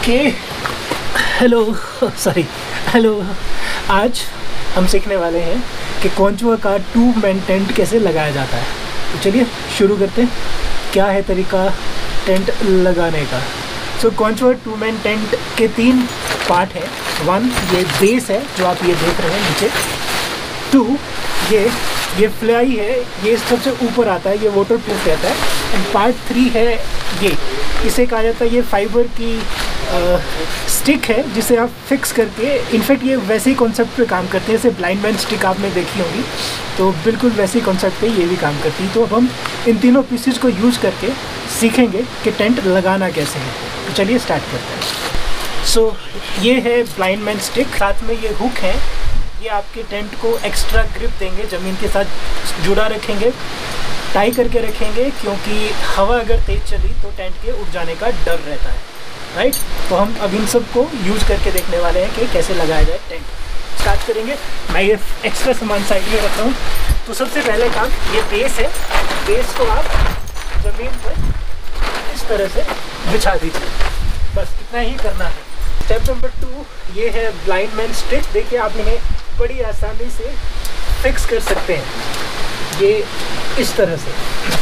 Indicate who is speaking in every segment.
Speaker 1: Okay, hello. आज हम सीखने वाले हैं कि कॉन्चुआ का 2 मैन टेंट कैसे लगाया जाता है। तो चलिए शुरू करते हैं। क्या है तरीका टेंट लगाने का। सो कॉन्चुआ 2 मैन टेंट के 3 पार्ट है। 1 ये बेस है जो आप ये देख रहे हैं नीचे। 2 ये फ्लाई है, ये सबसे ऊपर आता है, ये वाटर प्रूफ रहता है। एंड पार्ट 3 है ये, इसे कहा जाता है, ये फाइबर की स्टिक है जिसे आप फिक्स करके, इनफैक्ट ये वैसे ही कॉन्सेप्ट पे काम करते हैं जैसे ब्लाइंड मैन स्टिक आपने देखी होगी, तो बिल्कुल वैसे ही कॉन्सेप्ट पे ये भी काम करती है। तो अब हम इन तीनों पीसेस को यूज़ करके सीखेंगे कि टेंट लगाना कैसे है। तो चलिए स्टार्ट करते हैं। सो ये है ब्लाइंड मैन स्टिक, साथ में ये हुक है, ये आपके टेंट को एक्स्ट्रा ग्रिप देंगे, ज़मीन के साथ जुड़ा रखेंगे, टाई करके रखेंगे, क्योंकि हवा अगर तेज़ चली तो टेंट के उड़ जाने का डर रहता है, राइट। तो हम अब इन सब को यूज़ करके देखने वाले हैं कि कैसे लगाया जाए टेंट। स्टार्ट करेंगे। मैं ये एक्स्ट्रा सामान साइड में रखा हूँ। तो सबसे पहले काम, ये बेस है, बेस को आप ज़मीन पर इस तरह से बिछा दीजिए, बस इतना ही करना है। स्टेप नंबर 2 ये है ब्लाइंड मैन स्टिक। देखिए आप इन्हें बड़ी आसानी से फिक्स कर सकते हैं, ये इस तरह से।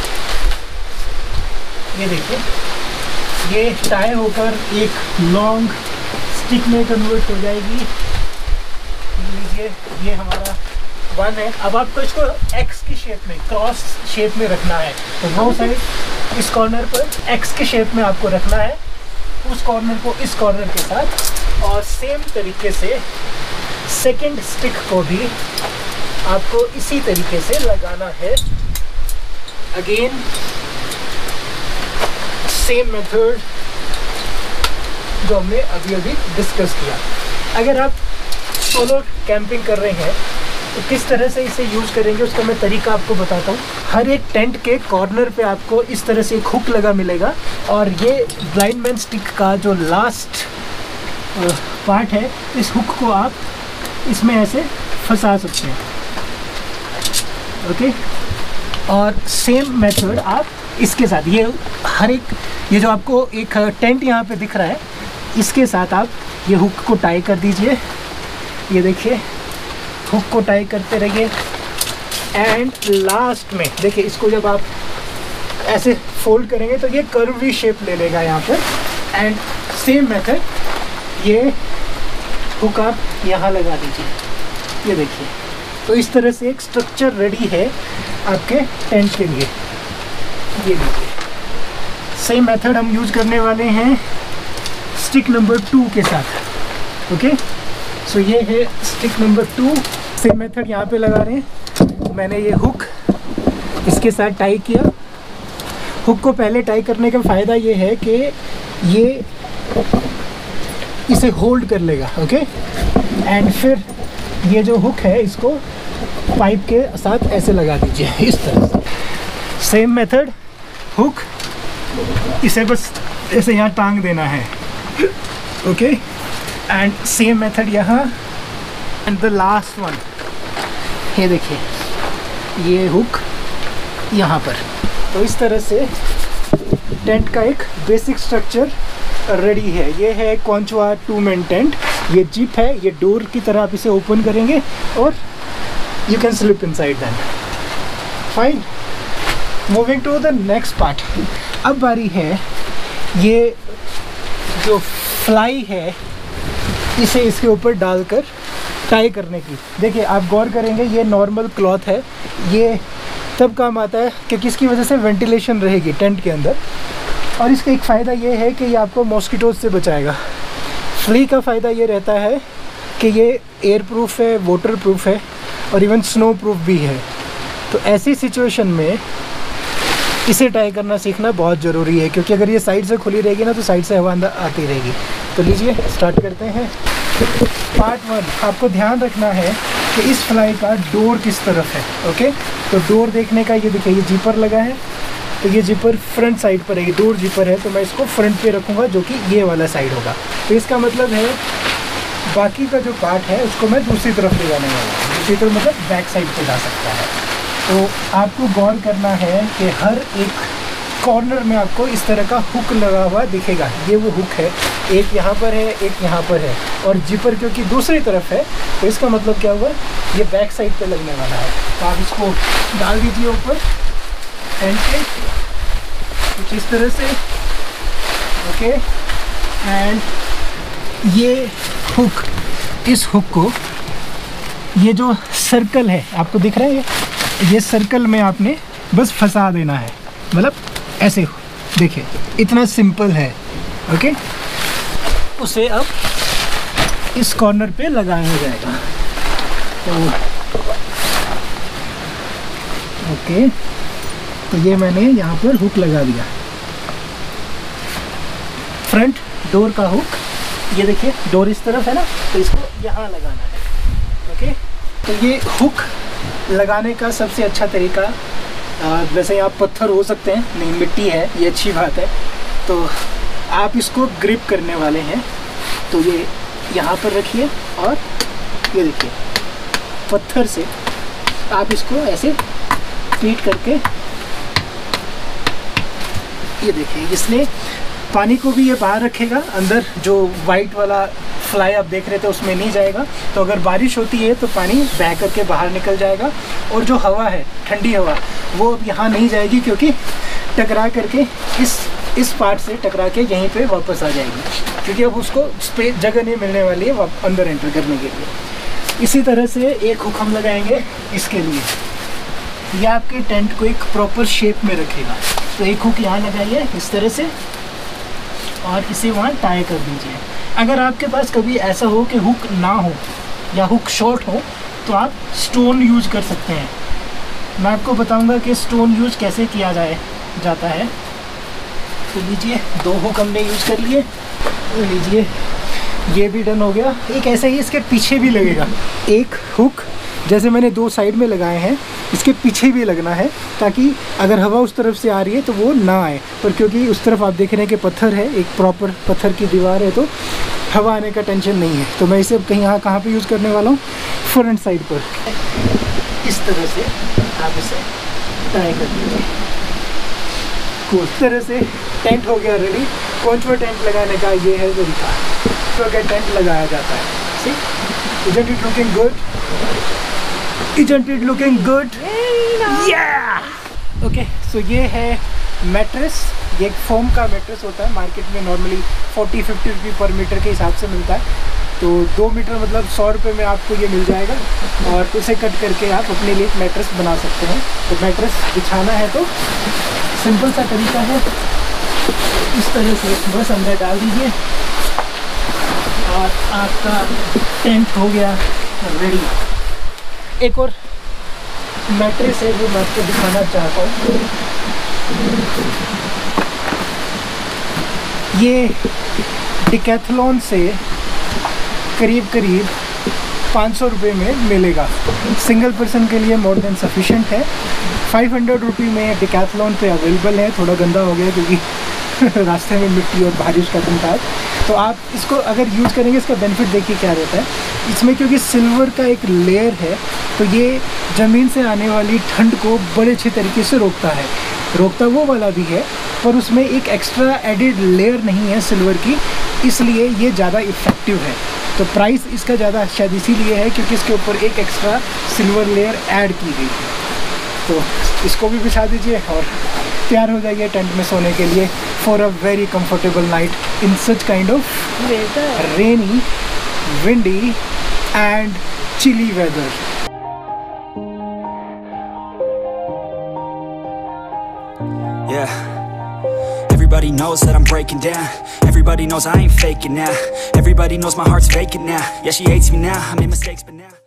Speaker 1: ये देखिए, ये टाई होकर एक लॉन्ग स्टिक में कन्वर्ट हो जाएगी। लीजिए, ये हमारा 1 है। अब आपको इसको एक्स की शेप में, क्रॉस शेप में रखना है। तो वो साइड इस कॉर्नर पर एक्स की शेप में आपको रखना है, उस कॉर्नर को इस कॉर्नर के साथ, और सेम तरीके से सेकंड स्टिक को भी आपको इसी तरीके से लगाना है। अगेन सेम मेथड जो हमने अभी डिस्कस किया। अगर आप सोलो कैंपिंग कर रहे हैं तो किस तरह से इसे यूज़ करेंगे उसका मैं तरीका आपको बताता हूँ। हर एक टेंट के कॉर्नर पे आपको इस तरह से एक हुक लगा मिलेगा, और ये ब्लाइंड मैन स्टिक का जो लास्ट पार्ट है, इस हुक को आप इसमें ऐसे फंसा सकते हैं, ओके। और सेम मेथड आप इसके साथ, ये हर एक, ये जो आपको एक टेंट यहाँ पे दिख रहा है, इसके साथ आप ये हुक को टाई कर दीजिए। ये देखिए, हुक को टाई करते रहिए। एंड लास्ट में देखिए, इसको जब आप ऐसे फोल्ड करेंगे तो ये कर्वी शेप ले लेगा यहाँ पर। एंड सेम मेथड, ये हुक आप यहाँ लगा दीजिए। ये देखिए, तो इस तरह से एक स्ट्रक्चर रेडी है आपके टेंट के लिए। ये देखिए, सेम मेथड हम यूज़ करने वाले हैं स्टिक नंबर 2 के साथ, ओके। सो ये है स्टिक नंबर 2। सेम मेथड यहाँ पे लगा रहे हैं। मैंने ये हुक इसके साथ टाई किया। हुक को पहले टाई करने का फ़ायदा ये है कि ये इसे होल्ड कर लेगा, ओके। एंड फिर ये जो हुक है, इसको पाइप के साथ ऐसे लगा दीजिए, इस तरह से। सेम मेथड, हुक इसे बस ऐसे यहाँ टांग देना है, ओके। एंड सेम मेथड यहाँ। एंड द लास्ट वन, ये देखिए, ये हुक यहाँ पर। तो इस तरह से टेंट का एक बेसिक स्ट्रक्चर रेडी है। ये है कॉन्चुआ 2 मैन टेंट। ये जिप है, ये डोर की तरह आप इसे ओपन करेंगे और you can slip inside then. Fine, moving to the next part. अब बारी है ये जो फ्लाई है, इसे इसके ऊपर डालकर टाई करने की। देखिए, आप गौर करेंगे, ये नॉर्मल क्लॉथ है। ये तब काम आता है कि किसकी वजह से वेंटिलेशन रहेगी टेंट के अंदर, और इसका एक फ़ायदा ये है कि ये आपको मॉस्किटोज से बचाएगा। फ्ली का फ़ायदा ये रहता है कि ये एयर प्रूफ है, वाटर प्रूफ है, और इवन स्नो प्रूफ भी है। तो ऐसी सिचुएशन में इसे टाई करना सीखना बहुत ज़रूरी है, क्योंकि अगर ये साइड से खुली रहेगी ना, तो साइड से हवा अंदर आती रहेगी। तो लीजिए स्टार्ट करते हैं। पार्ट 1, आपको ध्यान रखना है कि इस फ्लाई का डोर किस तरफ है, ओके। तो डोर देखने का, ये देखिए, ये जिपर लगा है, तो ये जिपर फ्रंट साइड पर है, ये डोर जिपर है, तो मैं इसको फ्रंट पे रखूँगा, जो कि ये वाला साइड होगा। तो इसका मतलब है बाकी का जो पार्ट है उसको मैं दूसरी तरफ ले जाने वाला हूँ। दूसरी तरफ मतलब बैक साइड पे जा सकता है। तो आपको गौर करना है कि हर एक कॉर्नर में आपको इस तरह का हुक लगा हुआ दिखेगा। ये वो हुक है, एक यहाँ पर है, एक यहाँ पर है, और जिपर क्योंकि दूसरी तरफ है तो इसका मतलब क्या हुआ, ये बैक साइड पे लगने वाला है। तो आप इसको डाल दीजिए ऊपर एंड पे कुछ इस तरह से, ओके। एंड ये हुक, इस हुक को, ये जो सर्कल है आपको दिख रहा है, ये सर्कल में आपने बस फंसा देना है, मतलब ऐसे, देखिए इतना सिंपल है, ओके। उसे अब इस कॉर्नर पे लगाया जाएगा। तो ओके, तो ये मैंने यहाँ पर हुक लगा दिया, फ्रंट डोर का हुक। ये देखिए डोर इस तरफ है ना, तो इसको यहाँ लगाना है, ओके। तो ये हुक लगाने का सबसे अच्छा तरीका, वैसे यहाँ पत्थर हो सकते हैं, नहीं मिट्टी है, ये अच्छी बात है। तो आप इसको ग्रिप करने वाले हैं, तो ये यहाँ पर रखिए और ये देखिए पत्थर से आप इसको ऐसे फीट करके, ये देखिए इसने पानी को भी ये बाहर रखेगा, अंदर जो वाइट वाला फ्लाई आप देख रहे थे उसमें नहीं जाएगा। तो अगर बारिश होती है तो पानी बह करके बाहर निकल जाएगा, और जो हवा है, ठंडी हवा, वो अब यहाँ नहीं जाएगी क्योंकि टकरा करके इस पार्ट से टकरा के यहीं पे वापस आ जाएगी, क्योंकि अब उसको स्पेस जगह नहीं मिलने वाली है अंदर एंटर करने के लिए। इसी तरह से एक हुक हम लगाएंगे इसके लिए, ये आपके टेंट को एक प्रॉपर शेप में रखेगा। तो एक हुक यहाँ लगाइए इस तरह से और इसे वहाँ टाई कर दीजिए। अगर आपके पास कभी ऐसा हो कि हुक ना हो या हुक शॉर्ट हो तो आप स्टोन यूज कर सकते हैं। मैं आपको बताऊंगा कि स्टोन यूज कैसे किया जाता है। तो लीजिए, 2 हुक हमने यूज कर लिए, लीजिए ये भी डन हो गया। एक ऐसा ही इसके पीछे भी लगेगा, एक हुक जैसे मैंने 2 साइड में लगाए हैं, इसके पीछे भी लगना है, ताकि अगर हवा उस तरफ से आ रही है तो वो ना आए। पर क्योंकि उस तरफ आप देख रहे हैं कि पत्थर है, एक प्रॉपर पत्थर की दीवार है, तो हवा आने का टेंशन नहीं है। तो मैं इसे कहीं कहाँ पे यूज़ करने वाला हूँ, फ्रंट साइड पर। इस तरह से आप इसे टाई कर दीजिए। इस तरह से टेंट हो गया रेडी। कोंचवा टेंट लगाने का ये है तरीका, तो अगर टेंट लगाया जाता है। सी, isn't it looking good? Isn't it looking good? Yeah! Okay, so ये है मैट्रेस। ये एक फोम का मैट्रेस होता है, मार्केट में नॉर्मली 40-50 रुपये पर मीटर के हिसाब से मिलता है। तो 2 मीटर मतलब 100 रुपये में आपको ये मिल जाएगा, और उसे कट करके आप अपने लिए एक मैट्रेस बना सकते हैं। तो मैट्रेस बिछाना है तो सिंपल सा तरीका है, इस तरह से बस अंदर डाल दीजिए और आपका टेंट हो गया रेडी। एक और मैट्रेस है जो मैं आपको दिखाना चाहता हूँ। ये डिकैथलॉन से करीब 500 रुपये में मिलेगा। सिंगल पर्सन के लिए मोर देन सफिशेंट है। 500 रुपये में डिकैथलॉन पे अवेलेबल है। थोड़ा गंदा हो गया क्योंकि रास्ते में मिट्टी और बारिश का दिन था। तो आप इसको अगर यूज़ करेंगे, इसका बेनिफिट देखिए क्या रहता है इसमें, क्योंकि सिल्वर का एक लेयर है तो ये ज़मीन से आने वाली ठंड को बड़े अच्छे तरीके से रोकता वो वाला भी है, पर उसमें एक एक्स्ट्रा एडिड लेयर नहीं है सिल्वर की, इसलिए ये ज़्यादा इफ़ेक्टिव है। तो प्राइस इसका ज़्यादा शायद इसीलिए है क्योंकि इसके ऊपर एक एक्स्ट्रा सिल्वर लेयर ऐड की गई है। तो इसको भी बिछा दीजिए और तैयार हो जाइए टेंट में सोने के लिए for a very comfortable night in such kind of rainy, windy and chilly weather.
Speaker 2: Yeah, everybody knows that I'm breaking down. Everybody knows I ain't faking now. Everybody knows my heart's vacant now. Yeah, she hates me now, I made mistakes but now